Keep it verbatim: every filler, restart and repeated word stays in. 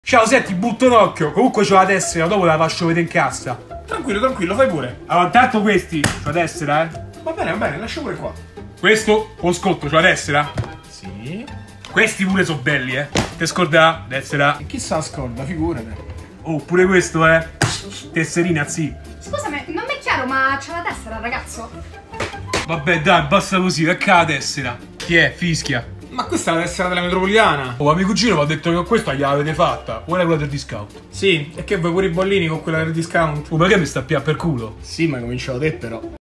Ciao, senti, butto un occhio. Comunque c'ho la tessera, dopo la faccio vedere in cassa. Tranquillo, tranquillo, fai pure. Allora, intanto questi, c'ho la tessera, eh. Va bene, va bene, lascia pure qua. Questo, con scotto, c'ho la tessera. Sì. Questi pure sono belli, eh. Te scorda, tessera. E chissà scorda, figurate. Oh, pure questo, eh. Tesserina, sì. Scusami, non mi è chiaro, ma c'ha la tessera, ragazzo? Vabbè, dai, basta così, ecco la tessera. Chi è? Fischia. Ma questa è la tessera della metropolitana. Oh, ma mio cugino mi ha detto che con questa gliel'avete fatta. Vuole quella del discount. Sì, e che vuoi pure i bollini con quella del discount? Oh, ma che mi sta più per culo? Sì, ma cominciavo te però.